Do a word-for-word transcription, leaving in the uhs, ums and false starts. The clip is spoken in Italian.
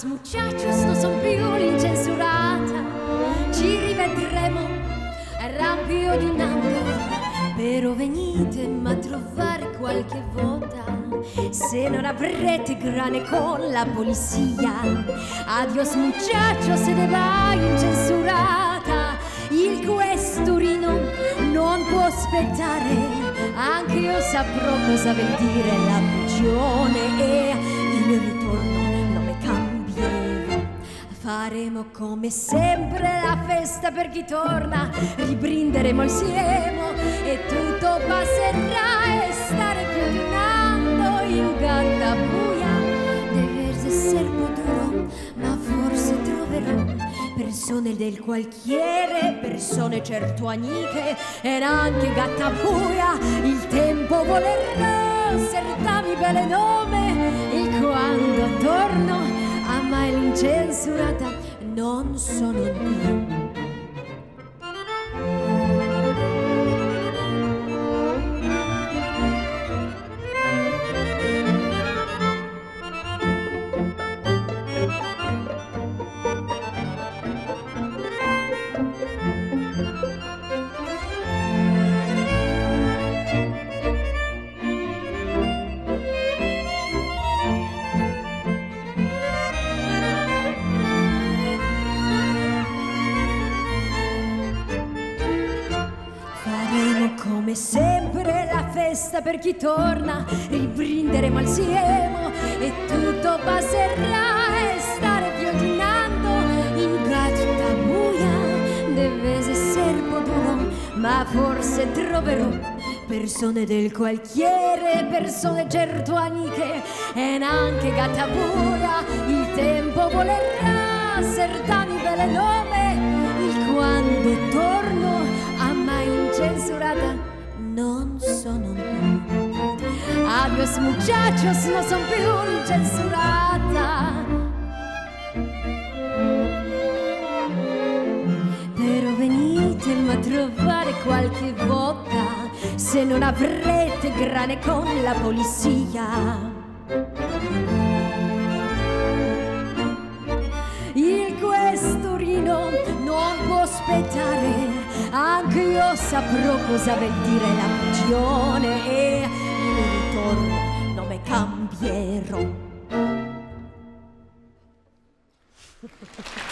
Adios muchachos, non son più l'incensurata. Ci rivedremo a rampio di un angolo. Però venitemi a trovare qualche volta, se non avrete grane con la polizia. Adios muchachos, se ne va incensurata. Il questurino non può aspettare, anche io saprò cosa vuol dire la prigione e il ritorno non mi cambierò. Faremo come sempre la festa per chi torna, ribrinderemo insieme e tutto passerà e stare più di un anno in gatta buia. Deve essere duro, ma forse troverò persone del quartiere, persone certo amiche e anche gatta buia. Il tempo volerà sertami belle nome e quando torno a mai l'incensurata non sono più. Come sempre la festa per chi torna, ribrinderemo insieme e tutto passerà e stare violginando in gatta buia. Deve essere un po' duro, ma forse troverò persone del quartiere, persone certo amiche e anche gatta buia. Il tempo volerà sertami belle nome, il quando torno a mai incensurata non sono più. Adios muchachos, non son più incensurata. Però venitemi a trovare qualche volta, se non avrete grane con la polizia. Il questurino non può aspettare, anche io saprò cosa vuol dire la prigione e il ritorno non mi cambierò.